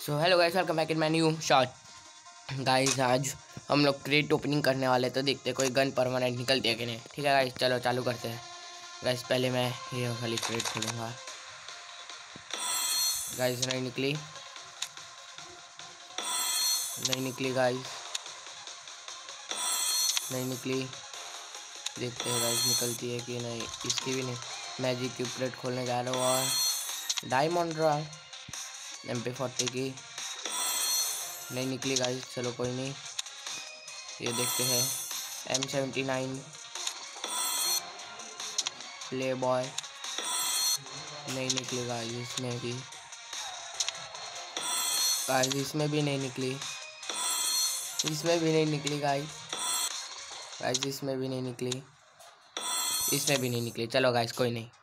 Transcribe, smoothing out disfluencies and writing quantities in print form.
So hello guys, welcome back in my new short. Guys आज हम लोग crate opening करने वाले, तो देखते हैं कोई गन परमानेंट निकलती है कि नहीं। ठीक है गाइस, चलो चालू करते हैं। गाइस पहले मैं ये वाली क्रेट खोलूँगा। गाइस नहीं निकली गाइस, नहीं निकली। देखते हैं गाइस निकलती है कि नहीं। इसकी भी नहीं। मैजिक की क्रेट खोलने जा रहा हूँ और डायमंड रॉ MP40 की नहीं निकली गाइस। चलो कोई नहीं, ये देखते हैं। M79 प्ले बॉय नहीं निकली गाइस। इसमें भी गाइस, इसमें भी नहीं निकली गाइस। इसमें भी नहीं निकली। इसमें भी नहीं निकली। चलो गाइस कोई नहीं।